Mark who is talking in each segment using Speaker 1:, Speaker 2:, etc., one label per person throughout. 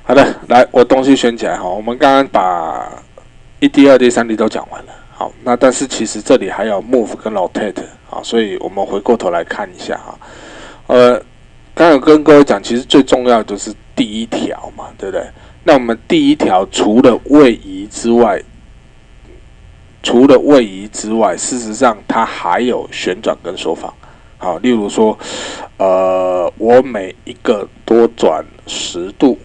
Speaker 1: 好的，来，我东西选起来哈。我们刚刚把1 D、2 D、3 D 都讲完了。好，那但是其实这里还有 move 跟 rotate 啊，所以我们回过头来看一下哈。刚刚有跟各位讲，其实最重要的就是第一条嘛，对不对？那我们第一条除了位移之外，事实上它还有旋转跟缩放。好，例如说，我每一个多转10度，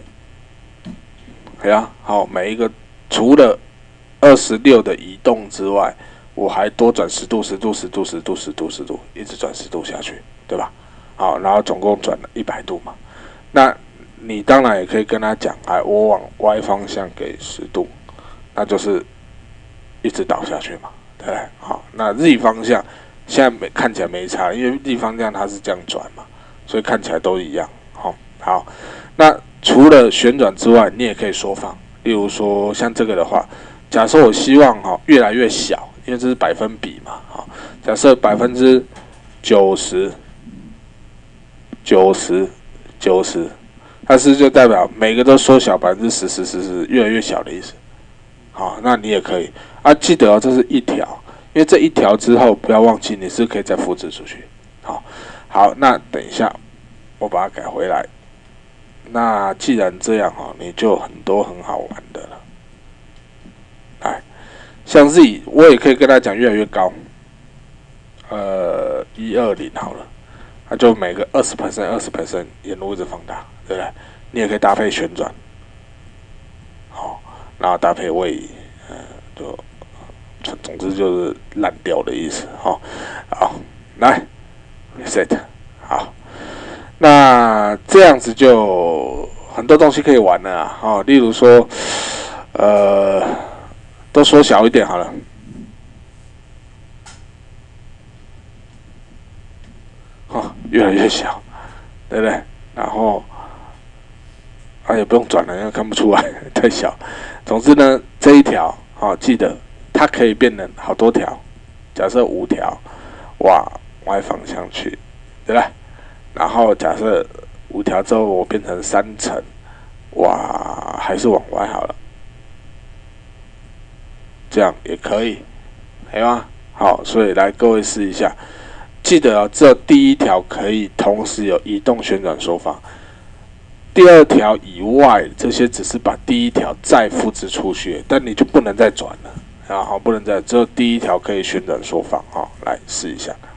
Speaker 1: 好，每一个除了26的移动之外，我还多转10度、10度、10度、10度、10度、10度，一直转10度下去，对吧？好，然后总共转了100度嘛。那你当然也可以跟他讲，我往 Y 方向给10度，那就是一直倒下去嘛，对不对？好，那 Z 方向现在看起来没差，因为 Z 方向它是这样转嘛，所以看起来都一样。好，那除了旋转之外，你也可以缩放。例如说像这个的话，假设我希望越来越小，因为这是百分比嘛，假设90%、90%，它是就代表每个都缩小10%，越来越小的意思。好，那你也可以记得这是一条，因为这一条之后不要忘记你是可以再复制出去。好，那等一下我把它改回来。那既然这样你就很多很好玩的了。来，像 Z 我也可以跟他讲越来越高，120好了，那就每个20% 沿路一直放大，对不对？你也可以搭配旋转，好，然后搭配位移，总之就是烂掉的意思，好，来 reset， 好，那这样子就很多东西可以玩了啊，例如说，都缩小一点好了。越来越小，对不对？然后也不用转了，因为看不出来，太小。总之呢，这一条记得它可以变成好多条。假设5条，往 Y 方向去，对不对？然后假设5条之后，我变成3层，还是往 Y 好了，这样也可以，可以吗？好，所以来各位试一下。记得这第一条可以同时有移动、旋转、缩放，第2条以外这些只是把第1条再复制出去，但你就不能再转了，不能再，只有第1条可以旋转、缩放，来试一下。